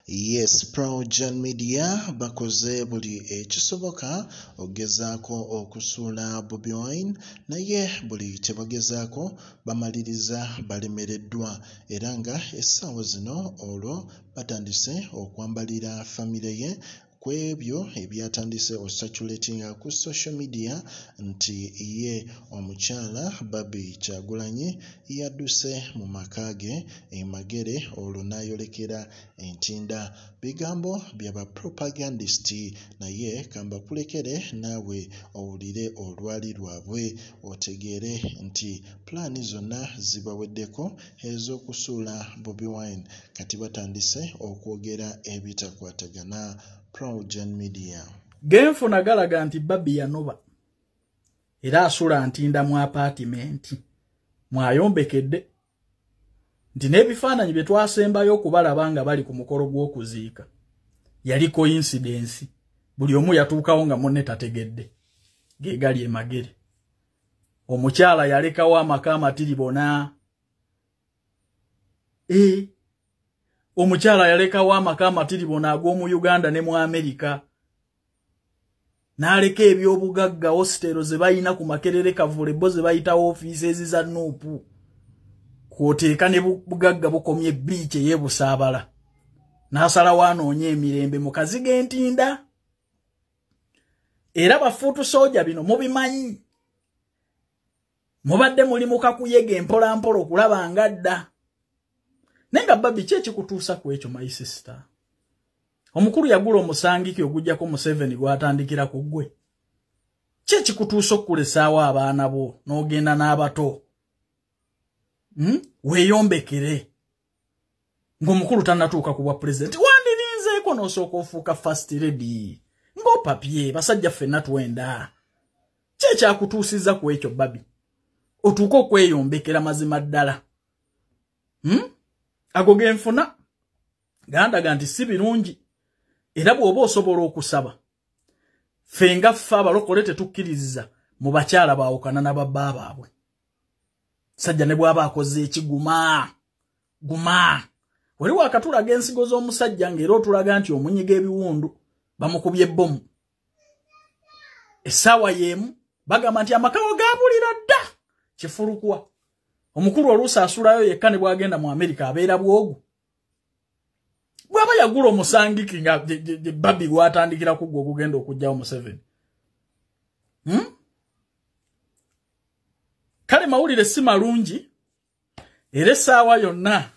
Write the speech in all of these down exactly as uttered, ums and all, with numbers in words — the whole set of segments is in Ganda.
Yes, PROJOURN Media bakoze buli ekisoboka ogezaako okusuula Bobi Wine naye buli tebagezaako bamaliriza balemereddwa era nga essaawa zino olwo batandise okwambalira famire ye kwebyo ebyatandise osatulatinga ku social media nti ye omukyala Barbie Kyagulanyi yadduse mu makage emagere olwo n'ayolekera entinda bigambo byaba propagandist naye kamba kulekere nawe owulire olwali lwabwe otegeere nti plani zonna zibaweddeko ez'okusuula Bobi Wine kati batandise okwogera ebitakwatagana. PROJOURN Media Genfuna galaga nti Barbie yanoba era asula ntinda mu apartment mwayombekedde nti n'ebifaananyi bye twasembayo okubalaba nga bali ku mukolo gw'okuziika yali coincidence buli omu yatuukawo nga munne tategedde ge gali emagere omukyala yalekawo amaka amatiribona e omukyala yalekawo amaka amatiribona ag'omu Uganda ne mu Amerika n'aleka ebyobugagga hostelo ze bayina ku Makerere Kavule bo ze bayita offices za Nuupu kwoteeka ne bugagga bukomye beach yebusaabala n'asala wanoonye emirembe mu kaziga entinda era bafuutu soja bino mubimanyi mubadde muli mu kakuyege mpola mpola okulaba nga dda nenga Barbie kye kikutuusa ku ekyo my sister omukulu yagula omusangiki ogujjako mu seven gwatandikira ku ggwe kye kikutuusa okulesaawo abaana bo n'ogenda n'abato hmm? weeyombekere ng'omukulu tannatuuka ku bwa pulezidenti wandirinzeeko n'osooka ofuuka first lady ng'opapye basajja ffenna twenda kye ekyakutuusizza ku ekyo Barbie otuuka okweyombekera mazima ddala hmm? ago genfuna gandaga nti si birungi era bw'oba osobola okusaba ffe nga ffe abalokole tetukkiririza mu bakyala baawukana n'ababba baabwe sajja ne bw'aba akoze ekiguma guma waliwo akatulaga ensigo z'omusajja ng'era otulaga nti omunyiga ebiwundu bamukubye ebbomu essaawa y'emu bagamba nti amakawo gaabulira dda kifulukwa omukulu oluusi asulayo yekka ne bw'agenda mu Amerika abeera bwogu bw'aba yagula omusangiki nga Barbie lwatandikira ku gwe ogugenda okujjawo mu seven hmm? kale mawulire si malungi era essaawa yonna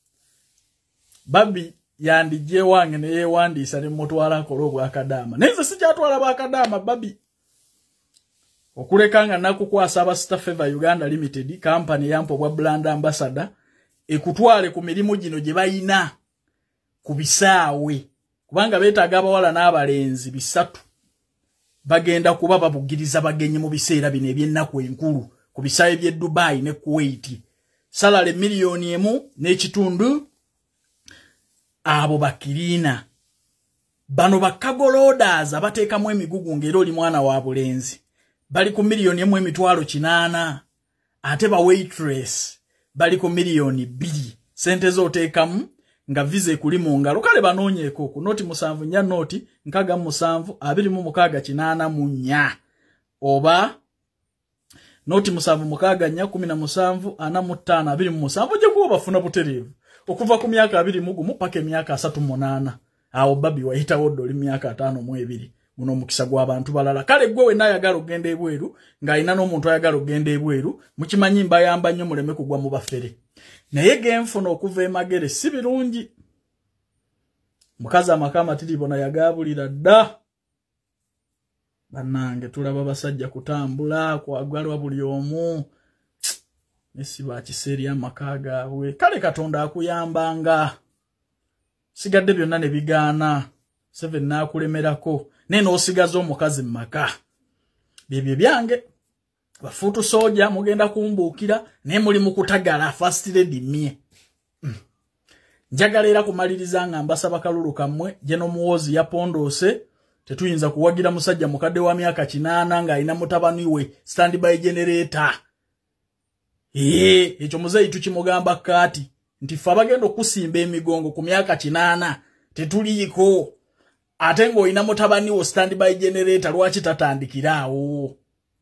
Barbie yandijje wange ne yeewandiisa ne mutwala akola obwakadaama naye nze sikyatwala bwakadaama Barbie okuleka nga nakukwasa aba Star Favor Uganda Limited company yampo bwa brand ambassador ekutwale ku mirimu gino gye bayina ku bisaawe kubanga beetaaga abawala n'abalenzi bisatu bagenda kuba babugiriza bagenyi mu biseera bino eby'ennaku enkulu ku bisaawe by'e Dubai ne Kuwait salale miliyoni emu n'ekitundu abo bakirina bano bakagolodas abateekamu emigugu ng'era oli mwana wa bulenzi bali ku miliyoni emu emitwalo kinaana ate ba waitress bali ku miliyoni bbiri sente z'oteekamu nga visa kuli mu ngalo kale banoonyeeko ku noti musanvu nnya noti nkaga musanvu abiri mu mukaaga kinaana mu nnya oba noti musanvu mukaaga nnya kumi na musanvu ana mu ttaano abiri mu musanvu gye kuba bafuna butereevu okuva ku myaka abiri mu gumu paka emyaka asatu mu munaana awo Barbie wayitawo ddoli myaka ataano mu ebiri guno omukisa gw'abantu balala kale gwe we naayagala okugenda ebweru ng'alina n'omuntu ayagala okugenda ebweru mukimanyi mbayamba nnyo muleme kugwa mu bafere naye genfuna okuva emagere si birungi mukazi amaka amatiribona yagaabulira dda bannange tulaba basajja kutambula kwagwalwa buli omu nesi bakiseeri amaka gaabwe kale Katonda akuyambanga sigadde byonna ne bigaana seven naakulemerako naye n'osigaza omukazi mu maka byebyo byange bafuutu soja mugenda kumbuukira naye muli mu kutagala first lady mie mm. njagala era kumaliriza nga mbasaba kalulu kammwe gye n'omuwoozi yapondoose tetuyinza kuwagira musajja mukadde wa myaka kinaana ng'alina mutabani we standby generator ee ekyo muzeeyi tukimugamba kaati nti ffe abagenda okusimba emigongo ku myaka kinaana tetuliiko ate ng'olina mutabani wo standby generator lwaki tatandikiraawo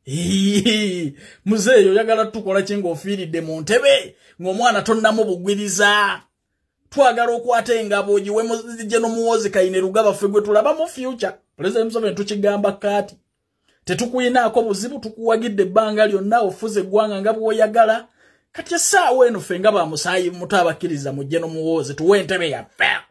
muzeeyo oyagala tukola ki ng'ofiiridde mu ntebe ng'omwana tonnamu bugwiriza twagala okwata engabo ogiwe General Muhoozi Kainerugaba ffe gwe tulaba mu future President Museveni tukigamba kati tetukuyinaako buzibu tukuwagidde ebbanga lyonna ofuze eggwanga nga bw'oyagala kati essaawa eno ffe nga bamusaayi muto abakkiriza mu General Muhoozi tuwe entebe yaffe